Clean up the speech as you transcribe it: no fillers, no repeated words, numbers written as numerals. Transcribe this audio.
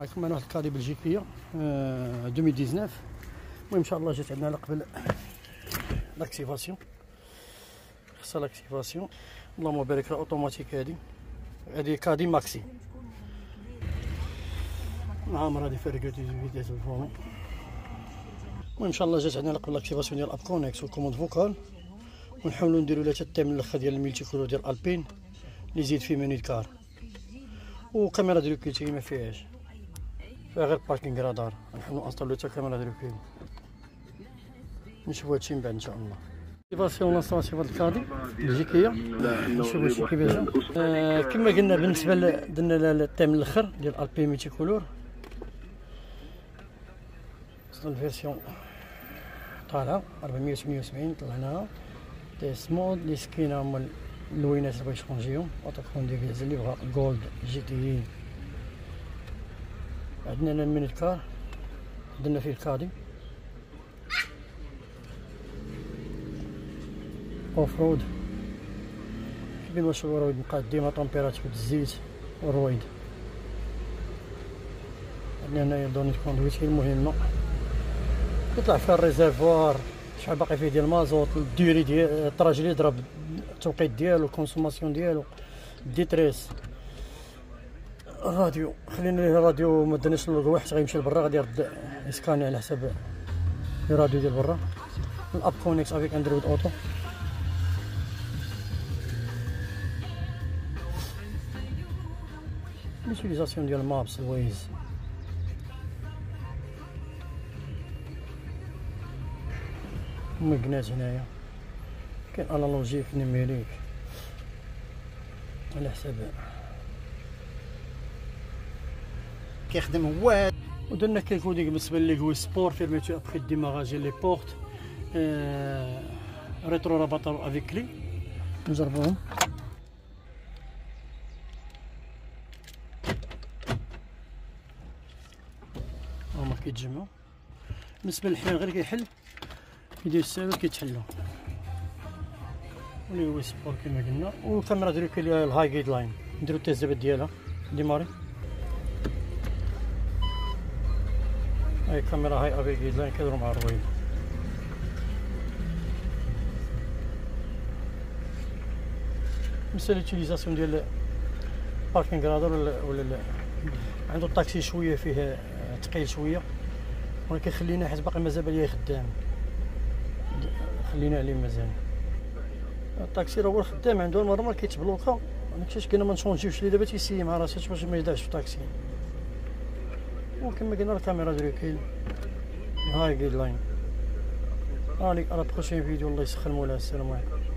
معكم انا واحد الكادي بلجيكيه 2019. المهم ان شاء الله جات عندنا على قبل لاكتيفاسيون، خاصها لاكتيفاسيون. اللهم بارك لها اوتوماتيك. هذه كادي ماكسي عامره هذه فرقه فيديو الفونو. المهم ان شاء الله جات عندنا على قبل لاكتيفاسيون ديال اب كونيكس والكوموند فوكال، ونحاولوا نديروا لها حتى التيم الاخر ديال الميلتي كولور ديال البين اللي يزيد فيه ميني كار. وكاميرا ديال الكيتي ما فيهاش، فيها غير باركينغ رادار. نحاولوا نصطلوا حتى كاميرا ديال الكيتي. نشوفوا هادشي من بعد ان شاء الله. اكتيفاسيون لانستالاسيون هاد الكادي بلجيكيه، نشوفوا هادشي كيفاش جا. كما قلنا بالنسبه درنا التيم الاخر ديال البين ميلتي كولور. وصلنا الفيرسيون طالعه 478 طلعناها. تيست مود اللي سكينه هما اللوينات اللي بغا يشونجيهم. اوتوكون ديفيز اللي بغا جولد جي تي اي. عندنا هنا المينيت كار درنا فيه الكادي. اوف رود كيبين واش هو رويد مقاد ديما طومبيراتور الزيت والرويد. عندنا هنايا دونيت كوندويت هي المهمه، يطلع فيها الريزيرفوار شحال باقي فيه ديال المازوت، الديوري ديال الطراج اللي يضرب، التوقيت ديالو، الكونسوماسيون ديالو، الديتريس. الراديو خلينا ليه الراديو ما درناش اللوغو حيت غيمشي لبرا، غادي يرد يسكاني على حساب الراديو ديال برا. الاب كونيكس افيك اندرويد اوتو. ليوتيليزاسيون ديال مابس الويز. مكناز هنايا كاين انالوجيك نيميريك على حساب كيخدم هو. ودرنا كالكوديك بالنسبه لي هو سبور فيرميتو ابخي ديماراج لي بورت ريترو راباتور افيك كلي. نجربوهم. هما كيتجمعوا. بالنسبه للحلال غير كيحل كيدير السبب كيتحلو، اللي هو سبور كما قلنا. والكاميرا ديالو كاين الهاي جايد لاين نديرو التزابط ديالها ديماري. هاي كاميرا هاي افي جايد لاين كيهضروا مع الرويد. بالنسبه لليوتيليزاسيون ديال باركينغ رادار ولا عنده الطاكسي شويه فيه ثقيل شويه، ولكن خلينا حيت باقي مازال ليا خدام، خلينا عليه مازال. الطاكسي راه هو الخدام عنده نورمال كيتبلوكا، داكشي قلنا ما نشونجيوش ليه دابا تيسيي مع راسو باش ما يضيعش في الطاكسي. وكما قلنا الكاميرا ديالو كاين هاي جايد لاين. على بروشين فيديو. الله يسخر مولاها. السلام عليكم.